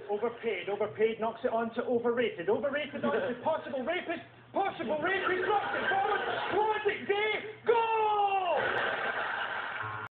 Overpaid knocks it on to overrated. Overrated on to possible rapist. Possible rapist knocks it